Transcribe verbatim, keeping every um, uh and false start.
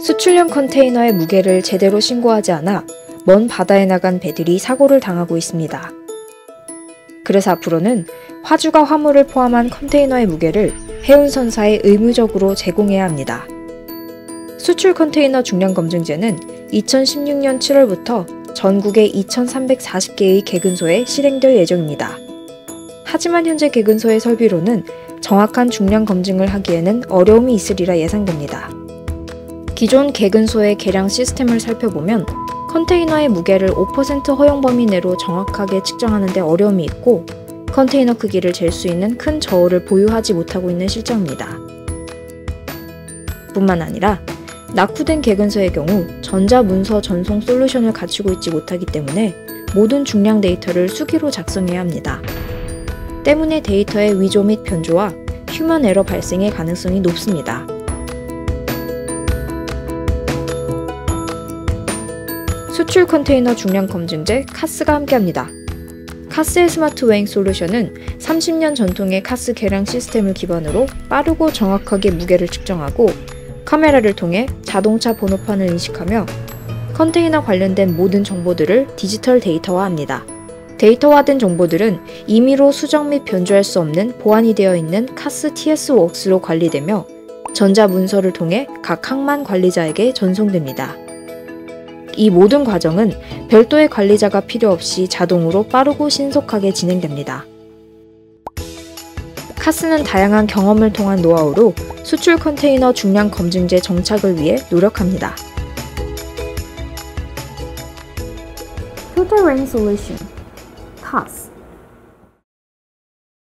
수출용 컨테이너의 무게를 제대로 신고하지 않아 먼 바다에 나간 배들이 사고를 당하고 있습니다. 그래서 앞으로는 화주가 화물을 포함한 컨테이너의 무게를 해운선사에 의무적으로 제공해야 합니다. 수출 컨테이너 중량 검증제는 이천십육 년 칠월부터 전국의 이천삼백사십 개의 개근소에 실행될 예정입니다. 하지만 현재 개근소의 설비로는 정확한 중량 검증을 하기에는 어려움이 있으리라 예상됩니다. 기존 개근소의 계량 시스템을 살펴보면 컨테이너의 무게를 오 퍼센트 허용 범위 내로 정확하게 측정하는 데 어려움이 있고 컨테이너 크기를 잴 수 있는 큰 저울을 보유하지 못하고 있는 실정입니다. 뿐만 아니라 낙후된 개근소의 경우 전자문서 전송 솔루션을 갖추고 있지 못하기 때문에 모든 중량 데이터를 수기로 작성해야 합니다. 때문에 데이터의 위조 및 변조와 휴먼 에러 발생의 가능성이 높습니다. 수출 컨테이너 중량 검증제 카스가 함께합니다. 카스의 스마트 웨잉 솔루션은 삼십 년 전통의 카스 계량 시스템을 기반으로 빠르고 정확하게 무게를 측정하고 카메라를 통해 자동차 번호판을 인식하며 컨테이너 관련된 모든 정보들을 디지털 데이터화합니다. 데이터화된 정보들은 임의로 수정 및 변조할 수 없는 보안이 되어 있는 카스 티에스 웍스로 관리되며 전자문서를 통해 각 항만 관리자에게 전송됩니다. 이 모든 과정은 별도의 관리자가 필요 없이 자동으로 빠르고 신속하게 진행됩니다. 카스는 다양한 경험을 통한 노하우로 수출 컨테이너 중량 검증제 정착을 위해 노력합니다. Filter Ring Solution (카스)